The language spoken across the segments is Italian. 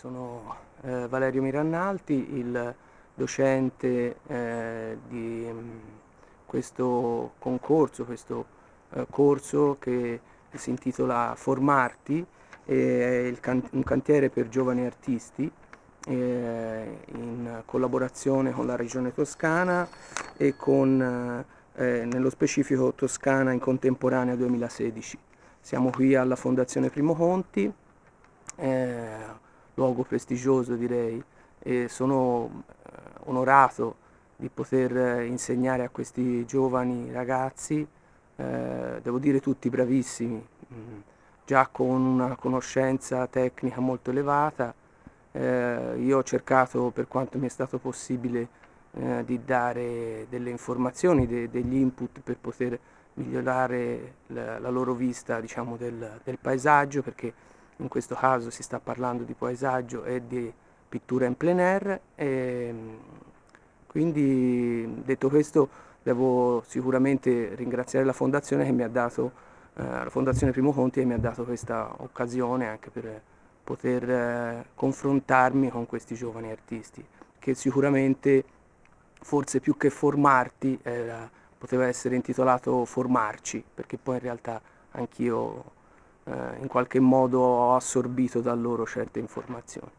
Sono Valerio Mirannalti, il docente di questo concorso, questo corso che si intitola Formarti, è un cantiere per giovani artisti in collaborazione con la Regione Toscana e con nello specifico Toscana in Contemporanea 2016. Siamo qui alla Fondazione Primo Conti, luogo prestigioso direi, e sono onorato di poter insegnare a questi giovani ragazzi, devo dire tutti bravissimi, già con una conoscenza tecnica molto elevata. Io ho cercato, per quanto mi è stato possibile, di dare delle informazioni, degli input per poter migliorare la loro vista, diciamo, del paesaggio, perché in questo caso si sta parlando di paesaggio e di pittura in plein air. E quindi, detto questo, devo sicuramente ringraziare la Fondazione che mi ha dato, la Fondazione Primo Conti, che mi ha dato questa occasione anche per poter confrontarmi con questi giovani artisti, che sicuramente, forse più che formarti, poteva essere intitolato formarci, perché poi in realtà anch'io in qualche modo ho assorbito da loro certe informazioni.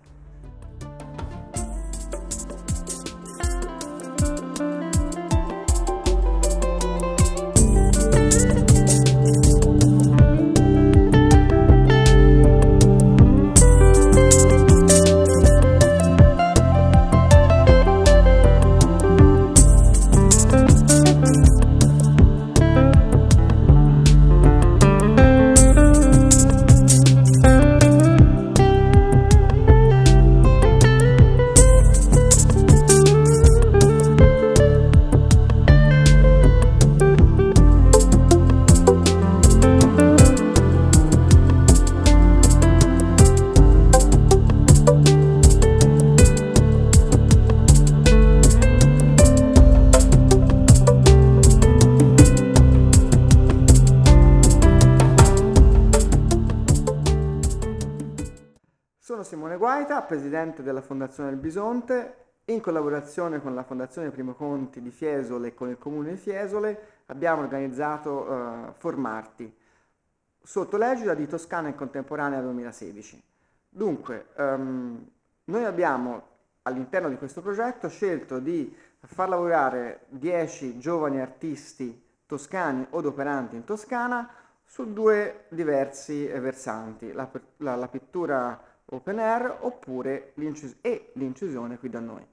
Sono Simone Guaita, presidente della Fondazione Il Bisonte. In collaborazione con la Fondazione Primo Conti di Fiesole e con il Comune di Fiesole abbiamo organizzato Formarti, sotto l'egida di Toscana in Contemporanea 2016. Dunque, noi abbiamo all'interno di questo progetto scelto di far lavorare 10 giovani artisti toscani od operanti in Toscana su due diversi versanti, la pittura open air oppure l'incisione qui da noi.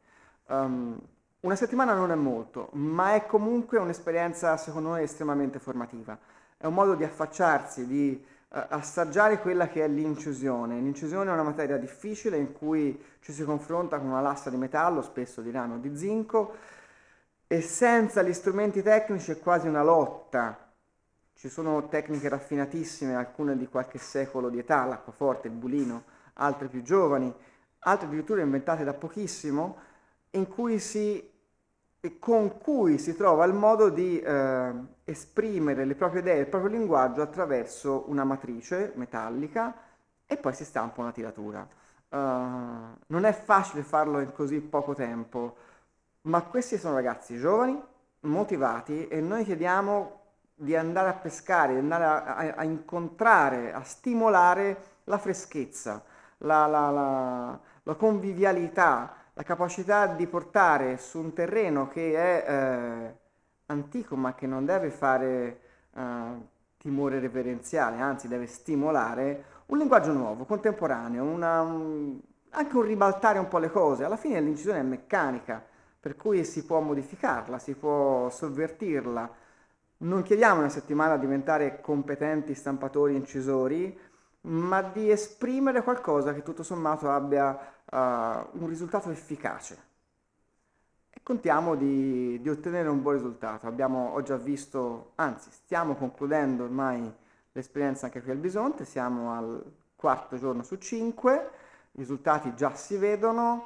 Una settimana non è molto, ma è comunque un'esperienza secondo noi estremamente formativa. È un modo di affacciarsi, di assaggiare quella che è l'incisione. L'incisione è una materia difficile in cui ci si confronta con una lassa di metallo, spesso di rame o di zinco, e senza gli strumenti tecnici è quasi una lotta. Ci sono tecniche raffinatissime, alcune di qualche secolo di età, l'acquaforte, il bulino, altre più giovani, altre addirittura inventate da pochissimo, con cui si trova il modo di esprimere le proprie idee, il proprio linguaggio attraverso una matrice metallica e poi si stampa una tiratura. Non è facile farlo in così poco tempo, ma questi sono ragazzi giovani, motivati, e noi chiediamo di andare a pescare, di andare a incontrare, a stimolare la freschezza, la convivialità, la capacità di portare su un terreno che è antico ma che non deve fare timore reverenziale, anzi deve stimolare un linguaggio nuovo, contemporaneo, anche un ribaltare un po' le cose. Alla fine l'incisione è meccanica, per cui si può modificarla, si può sovvertirla. Non chiediamo una settimana a diventare competenti stampatori incisori, ma di esprimere qualcosa che tutto sommato abbia un risultato efficace. E contiamo di ottenere un buon risultato. Ho già visto, anzi stiamo concludendo ormai l'esperienza anche qui al Bisonte, siamo al 4° giorno su 5, i risultati già si vedono.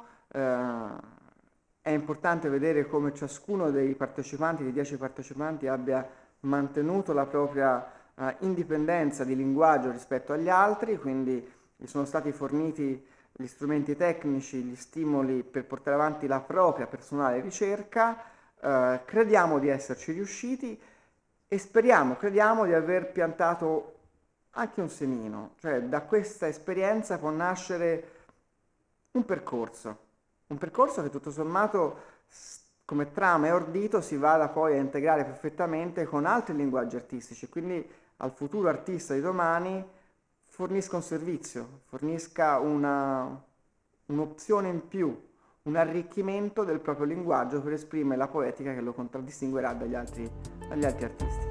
È importante vedere come ciascuno dei 10 partecipanti abbia mantenuto la propria indipendenza di linguaggio rispetto agli altri, quindi gli sono stati forniti gli strumenti tecnici, gli stimoli per portare avanti la propria personale ricerca. Crediamo di esserci riusciti e crediamo di aver piantato anche un semino, cioè da questa esperienza può nascere un percorso che tutto sommato come trama e ordito si vada poi a integrare perfettamente con altri linguaggi artistici, quindi al futuro artista di domani fornisca un servizio, fornisca un'opzione in più, un arricchimento del proprio linguaggio per esprimere la poetica che lo contraddistinguerà dagli altri artisti.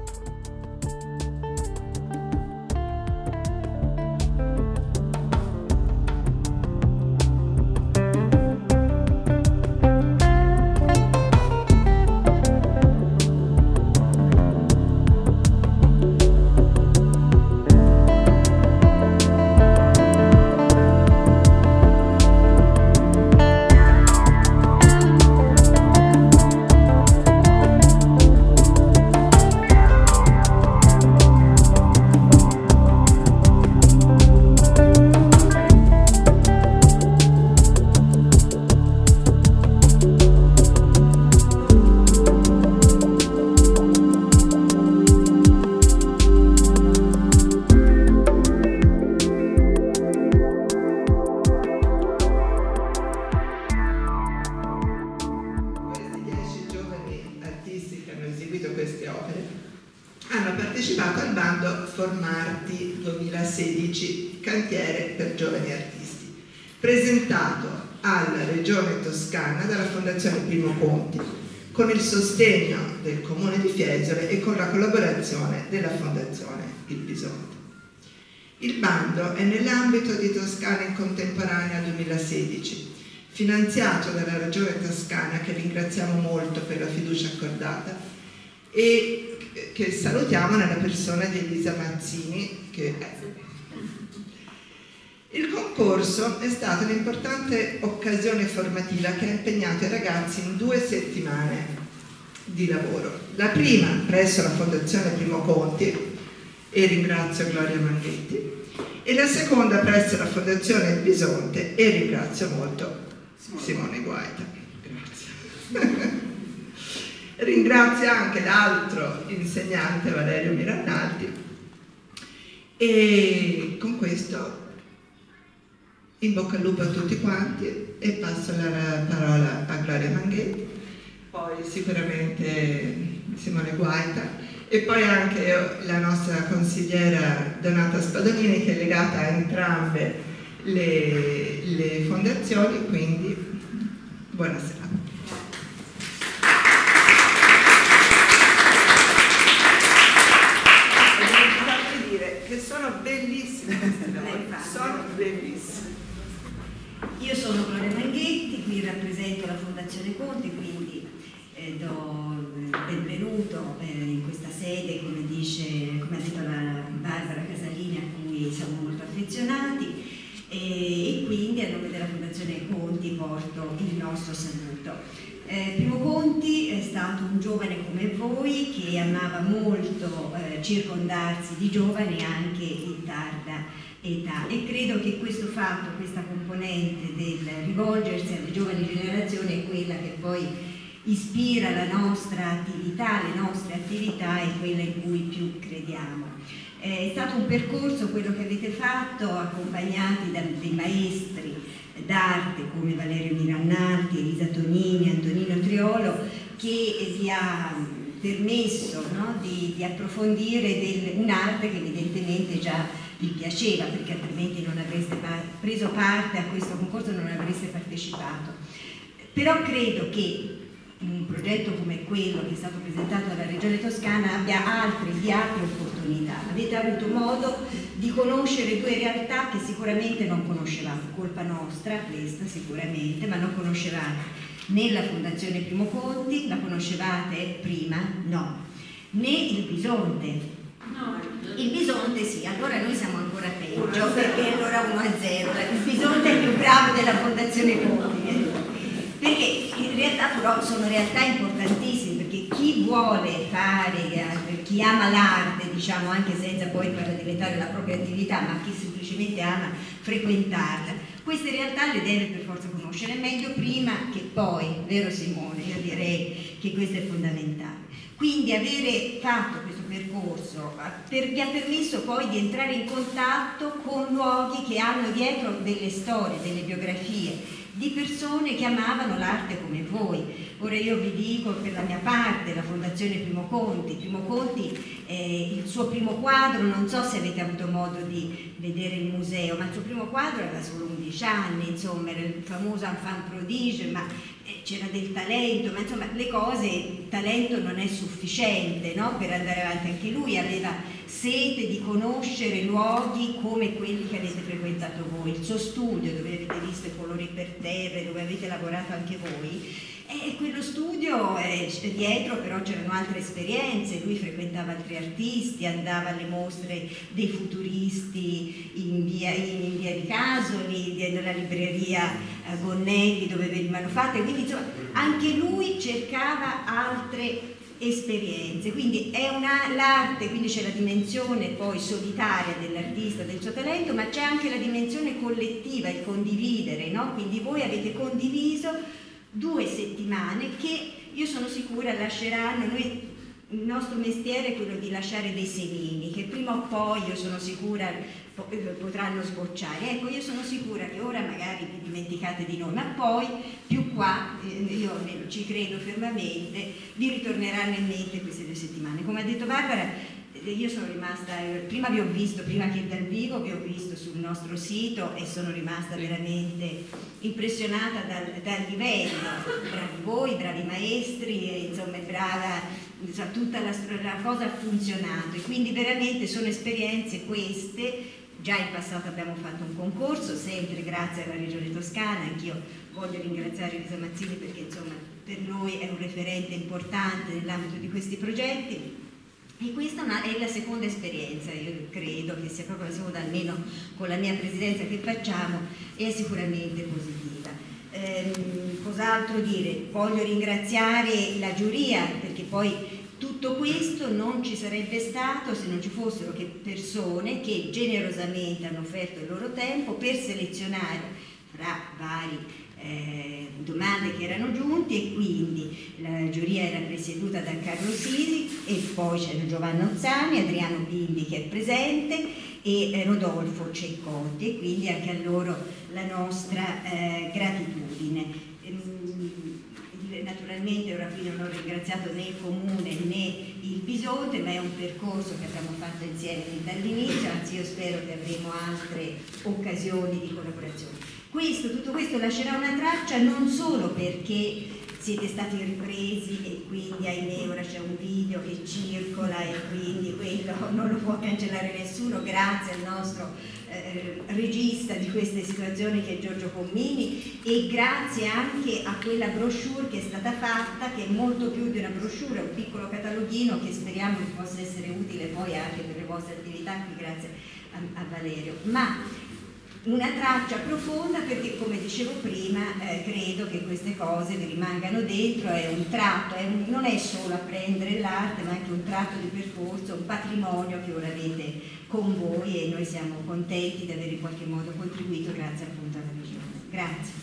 Presentato alla Regione Toscana dalla Fondazione Primo Conti, con il sostegno del Comune di Fiesole e con la collaborazione della Fondazione Il Bisonte. Il bando è nell'ambito di Toscana in Contemporanea 2016, finanziato dalla Regione Toscana, che ringraziamo molto per la fiducia accordata, e che salutiamo nella persona di Elisa Mazzini, Il concorso è stata un'importante occasione formativa che ha impegnato i ragazzi in 2 settimane di lavoro. La prima presso la Fondazione Primo Conti, e ringrazio Gloria Manghetti, e la seconda presso la Fondazione Il Bisonte, e ringrazio molto Simone Guaita. Grazie. Ringrazio anche l'altro insegnante Valerio Mirannaldi, e con questo in bocca al lupo a tutti quanti e passo la parola a Gloria Manghetti, poi sicuramente Simone Guaita e poi anche la nostra consigliera Donata Spadolini, che è legata a entrambe le fondazioni, quindi buonasera. Voglio dire che sono bellissime queste donne, sono bellissime. Io sono Gloria Manghetti, qui rappresento la Fondazione Conti, quindi do il benvenuto in questa sede, come ha detto la Barbara Casalini, a cui siamo molto affezionati, e quindi a nome della Fondazione Conti porto il nostro saluto. Primo Conti è stato un giovane come voi che amava molto circondarsi di giovani anche in tarda età, e credo che questo fatto, questa componente del rivolgersi alle giovani generazioni è quella che poi ispira la nostra attività, le nostre attività e quella in cui più crediamo. È stato un percorso quello che avete fatto, accompagnati da dei maestri d'arte come Valerio Mirannaldi, Elisa Tonini, Antonino Triolo, che vi ha permesso, no, di approfondire un'arte che evidentemente già vi piaceva, perché altrimenti non avreste preso parte a questo concorso, non avreste partecipato. Però credo che un progetto come quello che è stato presentato dalla Regione Toscana abbia altre opportunità. Avete avuto modo di conoscere 2 realtà che sicuramente non conoscevate, colpa nostra questa sicuramente, ma non conoscevate né la Fondazione Primo Conti, la conoscevate prima? No. Né il Bisonte. No. Il Bisonte sì, allora noi siamo ancora peggio, perché allora 1-0, il Bisonte è più bravo della Fondazione Conti, perché in realtà però sono realtà importantissime, perché chi vuole fare, chi ama l'arte, diciamo, anche senza poi farla diventare la propria attività, ma chi semplicemente ama frequentarla, Queste realtà le deve per forza conoscere meglio prima che poi, vero Simone? Io direi che questo è fondamentale. Quindi avere fatto questo percorso vi ha permesso poi di entrare in contatto con luoghi che hanno dietro delle storie, delle biografie, di persone che amavano l'arte come voi. Ora io vi dico per la mia parte, la Fondazione Primo Conti, il suo primo quadro, non so se avete avuto modo di vedere il museo, ma il suo primo quadro aveva solo 11 anni, insomma, era il famoso enfant prodige, ma c'era del talento, ma insomma le cose, il talento non è sufficiente, no? Per andare avanti. Anche lui aveva sete di conoscere luoghi come quelli che avete frequentato voi, il suo studio dove avete visto i colori per terra, dove avete lavorato anche voi. E quello studio dietro però c'erano altre esperienze, lui frequentava altri artisti, andava alle mostre dei futuristi in via di Casoli, nella libreria Gonnelli dove venivano fatte, quindi insomma anche lui cercava altre esperienze, quindi è l'arte, quindi c'è la dimensione poi solitaria dell'artista, del suo talento, ma c'è anche la dimensione collettiva, il condividere, no? Quindi voi avete condiviso 2 settimane che io sono sicura lasceranno, il nostro mestiere è quello di lasciare dei semini che prima o poi, io sono sicura, potranno sbocciare. Ecco, io sono sicura che ora magari vi dimenticate di noi, ma poi più qua, io ci credo fermamente, vi ritorneranno in mente queste 2 settimane. Come ha detto Barbara, io sono rimasta, prima vi ho visto, prima che dal vivo vi ho visto sul nostro sito e sono rimasta veramente impressionata dal livello, bravi voi, bravi maestri, e, insomma tutta la cosa ha funzionato, e quindi veramente sono esperienze queste. Già in passato abbiamo fatto un concorso, sempre grazie alla Regione Toscana, anch'io voglio ringraziare Elisa Mazzini perché insomma per noi è un referente importante nell'ambito di questi progetti. E questa è la seconda esperienza, io credo che sia proprio la seconda, almeno con la mia presidenza che facciamo, è sicuramente positiva. Cos'altro dire? Voglio ringraziare la giuria, perché poi tutto questo non ci sarebbe stato se non ci fossero che persone che generosamente hanno offerto il loro tempo per selezionare fra vari domande che erano giunte, e quindi la giuria era presieduta da Carlo Sisi e poi c'era Giovanna Ozzani, Adriano Bimbi che è presente e Rodolfo Ceccotti, e quindi anche a loro la nostra gratitudine. Naturalmente ora qui non ho ringraziato né il Comune né il Bisonte, ma è un percorso che abbiamo fatto insieme dall'inizio, anzi io spero che avremo altre occasioni di collaborazione. Tutto questo lascerà una traccia non solo perché siete stati ripresi e quindi ahimè ora c'è un video che circola e quindi quello non lo può cancellare nessuno, grazie al nostro regista di queste situazioni che è Giorgio Pommini, e grazie anche a quella brochure che è stata fatta, che è molto più di una brochure, è un piccolo cataloghino che speriamo che possa essere utile poi anche per le vostre attività, qui grazie a Valerio. Ma una traccia profonda perché, come dicevo prima, credo che queste cose vi rimangano dentro, è un tratto, non è solo apprendere l'arte, ma anche un tratto di percorso, un patrimonio che ora avete con voi, e noi siamo contenti di aver in qualche modo contribuito grazie appunto alla Regione. Grazie.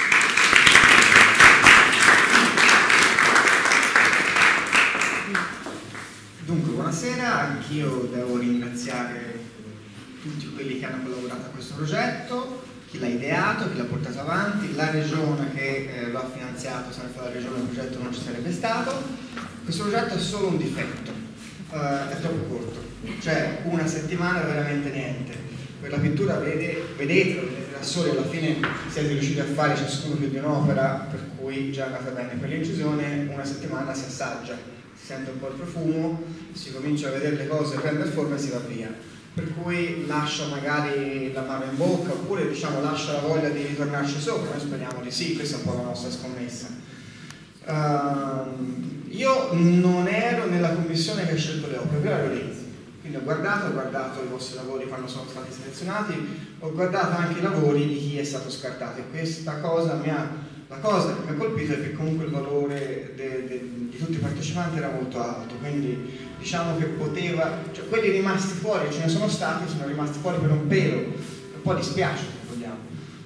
Dunque, buonasera, anch'io devo ringraziare tutti quelli che hanno collaborato a questo progetto, chi l'ha ideato, chi l'ha portato avanti, la Regione che lo ha finanziato, senza la Regione il progetto non ci sarebbe stato. Questo progetto ha solo un difetto, è troppo corto, cioè 1 settimana è veramente niente. Per la pittura vedete da soli, alla fine siete riusciti a fare ciascuno più di un'opera, per cui già è andata bene. Per l'incisione 1 settimana si assaggia, si sente un po' il profumo, si comincia a vedere le cose prendere forma e si va via. Per cui lascia magari l'amaro in bocca, oppure diciamo lascia la voglia di ritornarci sopra. Noi speriamo di sì, questa è un po' la nostra scommessa. Io non ero nella commissione che ha scelto le opere, però ero lì, quindi ho guardato i vostri lavori quando sono stati selezionati, ho guardato anche i lavori di chi è stato scartato, e questa cosa la cosa che mi ha colpito è che comunque il valore di tutti i partecipanti era molto alto, quindi diciamo che cioè quelli rimasti fuori, ce ne sono stati, sono rimasti fuori per un pelo, un po' dispiace se vogliamo,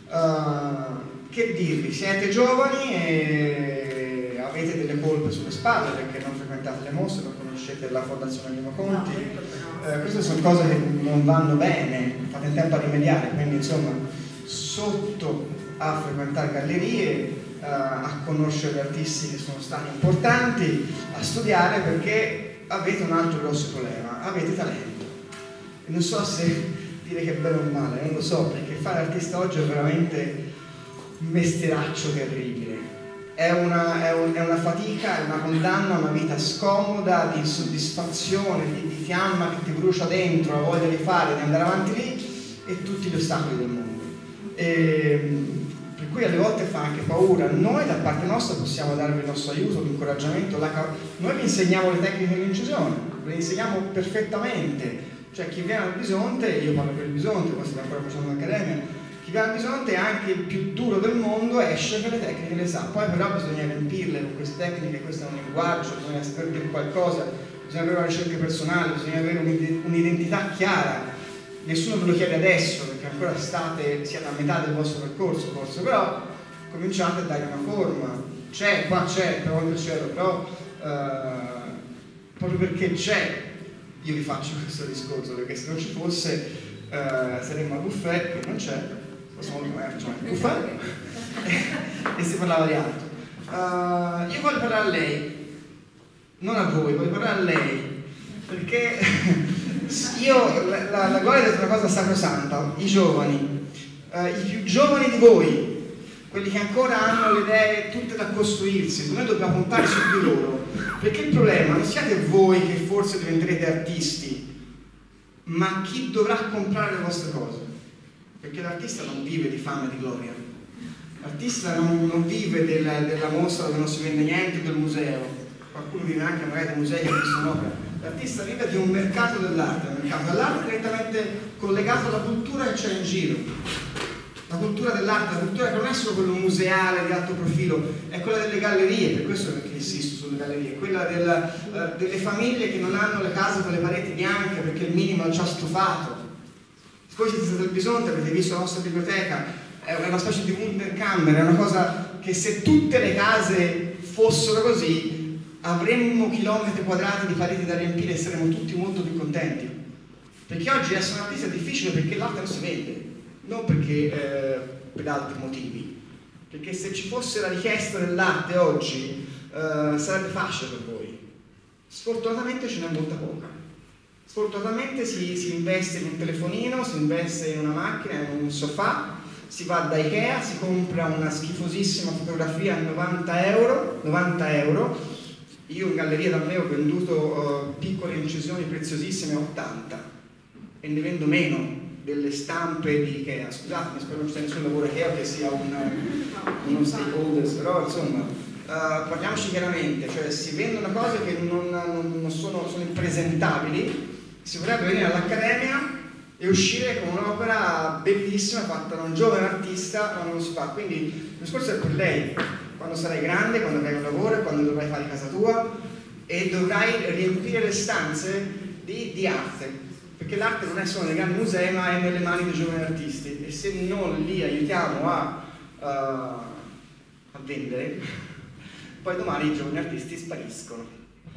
Che dirvi, siete giovani e avete delle colpe sulle spalle perché non frequentate le mostre, non conoscete la Fondazione Primo Conti, queste sono cose che non vanno bene, fate in tempo a rimediare, quindi insomma sotto a frequentare gallerie, a conoscere artisti che sono stati importanti, a studiare, perché avete un altro grosso problema, avete talento. E non so se dire che è bello o male, non lo so, perché fare artista oggi è veramente un mestieraccio terribile. È una fatica, è una condanna a una vita scomoda, di insoddisfazione, di fiamma che ti brucia dentro, la voglia di fare, di andare avanti lì, e tutti gli ostacoli del mondo. Per cui alle volte fa anche paura. Noi da parte nostra possiamo darvi il nostro aiuto, l'incoraggiamento, noi vi insegniamo le tecniche dell'incisione, ve le insegniamo perfettamente. Cioè chi viene al Bisonte, io parlo per il Bisonte, poi stiamo ancora facendo l'accademia, chi viene al Bisonte è anche il più duro del mondo, esce che le tecniche le sa, poi però bisogna riempirle con queste tecniche, questo è un linguaggio, bisogna saper dire qualcosa, bisogna avere una ricerca personale, bisogna avere un'identità chiara. Nessuno ve lo chiede adesso perché ancora siete a metà del vostro percorso forse, però cominciate a dare una forma. Qua c'è, però il cielo, però proprio perché c'è io vi faccio questo discorso, perché se non ci fosse saremmo a buffet, che non c'è, possiamo facciamo il buffet e si parlava di altro. Io voglio parlare a lei, non a voi, voglio parlare a lei, perché la Gloria ha detto una cosa sacrosanta, i giovani, i più giovani di voi, quelli che ancora hanno le idee tutte da costruirsi, noi dobbiamo puntare su di loro, perché il problema non siete voi che forse diventerete artisti, ma chi dovrà comprare le vostre cose, perché l'artista non vive di fama e di gloria, l'artista non vive della mostra dove non si vende niente, del museo, qualcuno vive anche magari dei musei che hanno visto un'opera, l'artista vive di un mercato dell'arte, un mercato dell'arte direttamente collegato alla cultura che c'è in giro. La cultura dell'arte, la cultura che non è solo quello museale di alto profilo, è quella delle gallerie, per questo che insisto sulle gallerie, quella delle famiglie che non hanno le case con le pareti bianche perché il minimo ci ha stufato. Poi siete stati al Bisonte, avete visto la nostra biblioteca, è una specie di Wunderkammer, è una cosa che se tutte le case fossero così avremmo chilometri quadrati di pareti da riempire e saremmo tutti molto più contenti. Perché oggi essere un artista è difficile perché l'arte non si vende. Non perché per altri motivi, perché se ci fosse la richiesta dell'arte oggi sarebbe facile per voi. Sfortunatamente ce n'è molta poca. Sfortunatamente si investe in un telefonino, si investe in una macchina, in un sofà, si va da Ikea, si compra una schifosissima fotografia a 90 euro. Io in galleria da me ho venduto piccole incisioni preziosissime a 80 e ne vendo meno delle stampe di Ikea. Scusatemi, spero non ci sia nessun lavoro Ikea che sia uno stakeholder, però insomma parliamoci chiaramente, cioè si vendono cose che non sono impresentabili. Si vorrebbe venire all'Accademia e uscire con un'opera bellissima fatta da un giovane artista, ma non si fa. Quindi il discorso è per lei, quando sarai grande, quando avrai un lavoro, quando dovrai fare casa tua e dovrai riempire le stanze di arte. Perché l'arte non è solo nei grandi musei, ma è nelle mani dei giovani artisti, e se non li aiutiamo a vendere, poi domani i giovani artisti spariscono.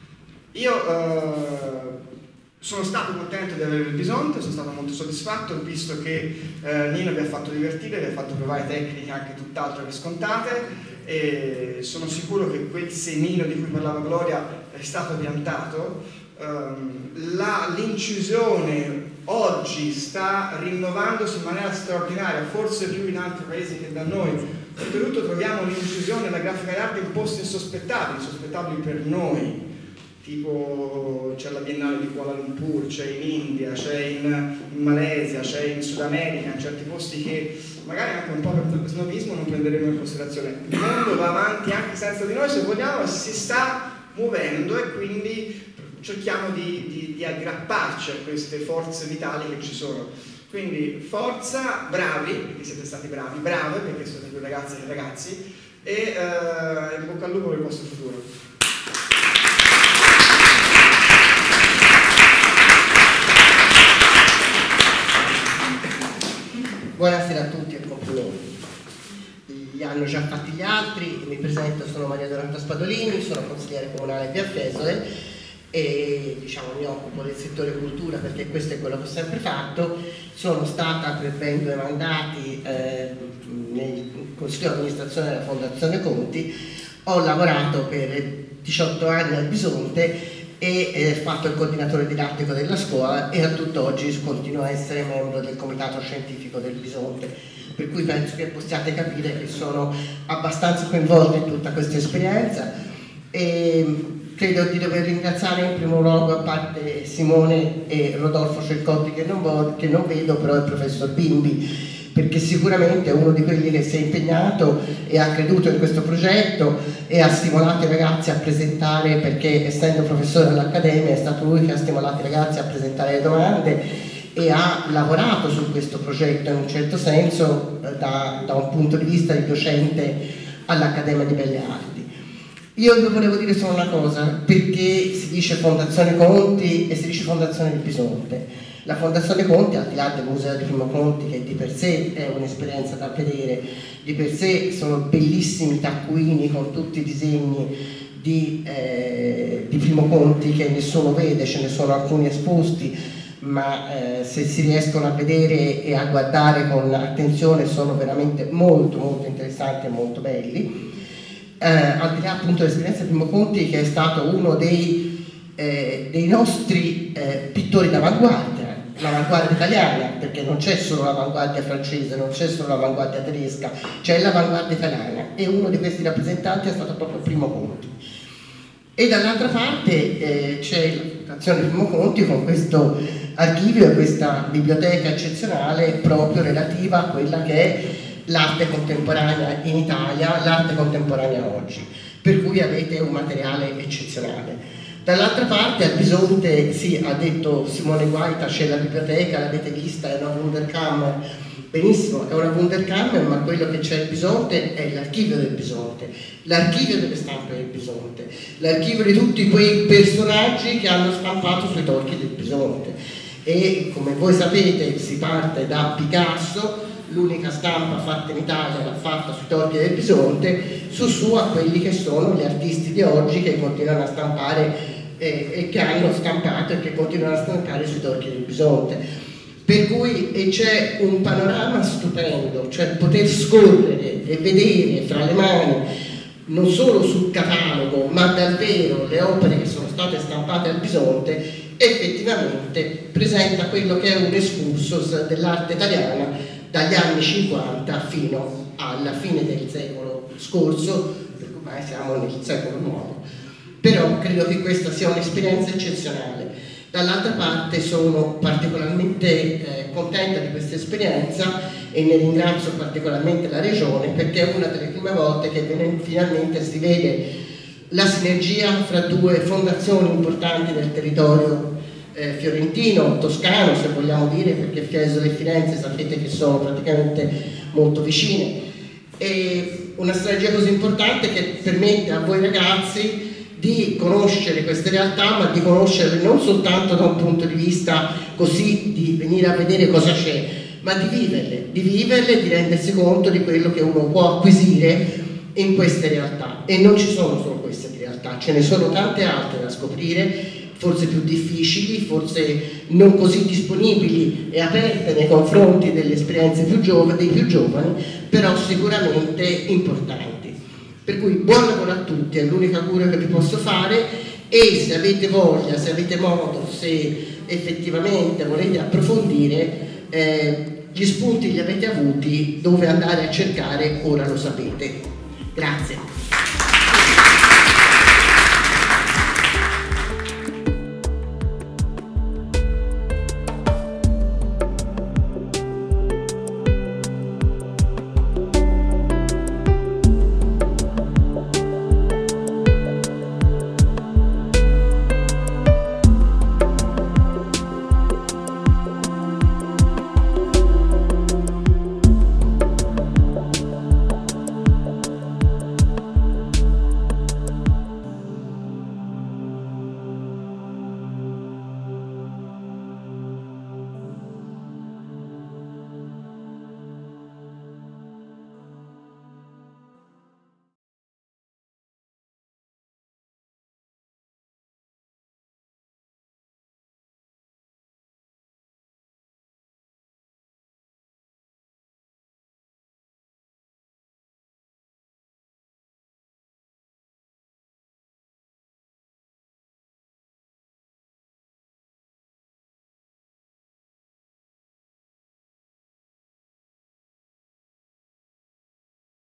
Io sono stato contento di avere il Bisonte, sono stato molto soddisfatto, ho visto che Nino vi ha fatto divertire, vi ha fatto provare tecniche anche tutt'altro che scontate, e sono sicuro che quel semino di cui parlava Gloria è stato piantato. L'incisione oggi sta rinnovandosi in maniera straordinaria, forse più in altri paesi che da noi. Oltretutto troviamo l'incisione e la grafica d'arte in posti insospettabili per noi, tipo c'è la Biennale di Kuala Lumpur, c'è in India, c'è in Malesia, c'è in Sud America, in certi posti che magari anche un po' per snobismo non prenderemo in considerazione. Il mondo va avanti anche senza di noi, se vogliamo, si sta muovendo, e quindi cerchiamo di aggrapparci a queste forze vitali che ci sono. Quindi forza, bravi, perché siete stati bravi, brave, perché siete più ragazze che ragazzi, e in bocca al lupo per il vostro futuro. Buonasera a tutti e popoloni. già fatti gli altri. Mi presento, sono Maria Dorata Spadolini, sono consigliere comunale qui a Fiesole e diciamo mi occupo del settore cultura perché questo è quello che ho sempre fatto. Sono stata per ben 2 mandati nel Consiglio di amministrazione della Fondazione Conti, ho lavorato per 18 anni al Bisonte e fatto il coordinatore didattico della scuola e a tutt'oggi continuo a essere membro del comitato scientifico del Bisonte, per cui penso che possiate capire che sono abbastanza coinvolta in tutta questa esperienza e credo di dover ringraziare in primo luogo, a parte Simone e Rodolfo Cercotti che non vedo, però il professor Bimbi, perché sicuramente è uno di quelli che si è impegnato e ha creduto in questo progetto e ha stimolato i ragazzi a presentare, perché essendo professore all'Accademia è stato lui che ha stimolato i ragazzi a presentare le domande e ha lavorato su questo progetto in un certo senso da un punto di vista di docente all'Accademia di Belle Arti. Io vi volevo dire solo una cosa, perché si dice Fondazione Conti e si dice Fondazione di Bisonte. La Fondazione Conti, al di là del Museo di Primo Conti, che di per sé è un'esperienza da vedere, di per sé sono bellissimi taccuini con tutti i disegni di Primo Conti che nessuno vede, ce ne sono alcuni esposti, ma se si riescono a vedere e a guardare con attenzione sono veramente molto molto interessanti e molto belli. Al di là appunto dell'esperienza di Primo Conti, che è stato uno dei nostri pittori d'avanguardia, l'avanguardia italiana, perché non c'è solo l'avanguardia francese, non c'è solo l'avanguardia tedesca, c'è l'avanguardia italiana e uno di questi rappresentanti è stato proprio Primo Conti. E dall'altra parte c'è la Fondazione Primo Conti con questo archivio e questa biblioteca eccezionale proprio relativa a quella che è l'arte contemporanea in Italia, l'arte contemporanea oggi, per cui avete un materiale eccezionale. Dall'altra parte al Bisonte, sì, ha detto Simone Guaita, c'è la biblioteca, l'avete vista, è una Wunderkammer, benissimo, è una Wunderkammer, ma quello che c'è al Bisonte è l'archivio del Bisonte, l'archivio delle stampe del Bisonte, l'archivio di tutti quei personaggi che hanno stampato sui torchi del Bisonte. E come voi sapete si parte da Picasso, l'unica stampa fatta in Italia l'ha fatta sui torchi del Bisonte, su a quelli che sono gli artisti di oggi che continuano a stampare e che hanno stampato e che continuano a stampare sui torchi del Bisonte. Per cui c'è un panorama stupendo, cioè poter scorrere e vedere fra le mani non solo sul catalogo ma davvero le opere che sono state stampate al Bisonte effettivamente presenta quello che è un excursus dell'arte italiana dagli anni 50 fino alla fine del secolo scorso, perché ormai siamo nel secolo nuovo. Però credo che questa sia un'esperienza eccezionale. Dall'altra parte sono particolarmente contenta di questa esperienza e ne ringrazio particolarmente la Regione, perché è una delle prime volte che finalmente si vede la sinergia fra 2 fondazioni importanti del territorio fiorentino, toscano se vogliamo dire, perché Fiesole e Firenze sapete che sono praticamente molto vicine, e una strategia così importante che permette a voi ragazzi di conoscere queste realtà, ma di conoscerle non soltanto da un punto di vista così di venire a vedere cosa c'è, ma di viverle, di rendersi conto di quello che uno può acquisire in queste realtà. E non ci sono solo queste realtà, ce ne sono tante altre da scoprire, forse più difficili, forse non così disponibili e aperte nei confronti delle esperienze dei più giovani, però sicuramente importanti. Per cui buon lavoro a tutti, è l'unica cura che vi posso fare, e se avete voglia, se avete modo, se effettivamente volete approfondire, gli spunti li avete avuti, dove andare a cercare ora lo sapete. Grazie.